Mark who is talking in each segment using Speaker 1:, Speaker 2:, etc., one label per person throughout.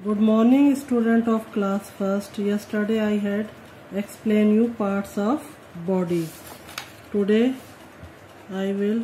Speaker 1: Good morning, student of class first. Yesterday I had explained you parts of body. Today I will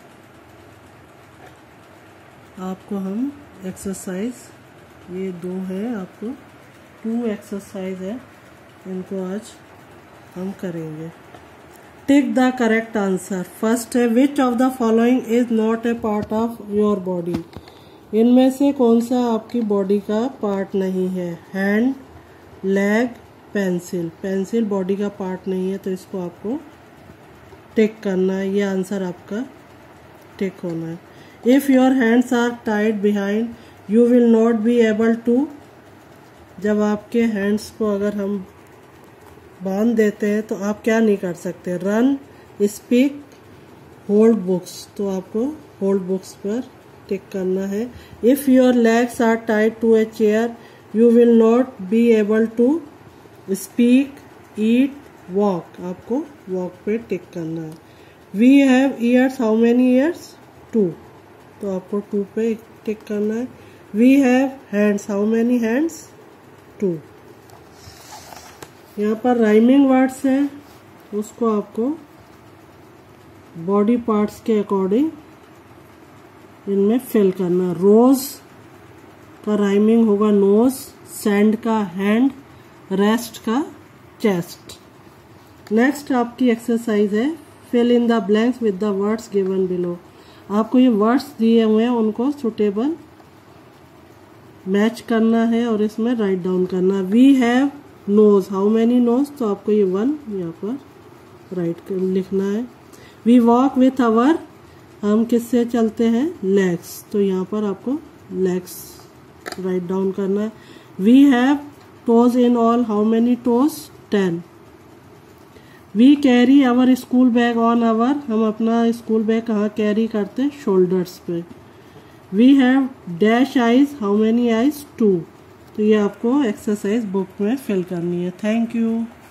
Speaker 1: आपको हम exercise, ये दो है, आपको 2 एक्सरसाइज है, इनको आज हम करेंगे. Tick the correct answer. First है, which of the following is not a part of your body. इनमें से कौन सा आपकी बॉडी का पार्ट नहीं है. Hand, leg, pencil. Pencil body का पार्ट नहीं है, तो इसको आपको टिक करना है. ये आंसर आपका टिक होना है. If your hands are tied behind you will not be able to. जब आपके हैंड्स को अगर हम बांध देते हैं तो आप क्या नहीं कर सकते. Run, speak, hold books. तो आपको होल्ड बुक्स पर टिक करना है. If your legs are tied to a chair you will not be able to speak, eat, walk. आपको वॉक पे टिक करना है. We have ears, how many ears, 2. तो आपको 2 पे टिक करना है. We have hands, how many hands, 2. यहाँ पर राइमिंग वर्ड्स है, उसको आपको बॉडी पार्ट्स के अकॉर्डिंग इनमें फिल करना. रोज का राइमिंग होगा नोज, सैंड का हैंड, रेस्ट का चेस्ट. नेक्स्ट आपकी एक्सरसाइज है, fill in the blanks with the words given below. आपको ये वर्ड्स दिए हुए हैं, उनको सुटेबल मैच करना है और इसमें राइट डाउन करना. We have nose, how many nose. तो आपको ये 1 यहाँ पर राइट लिखना है. वी वॉक विथ आवर, हम किससे चलते हैं, लेग्स. तो यहाँ पर आपको लेग्स राइट डाउन करना है. We have toes in all, how many toes, 10. We carry our school bag on our, हम अपना स्कूल बैग कहाँ कैरी करते हैं, शोल्डर्स पे. We have dash eyes, how many eyes, 2. तो ये आपको एक्सरसाइज बुक में फिल करनी है. Thank you.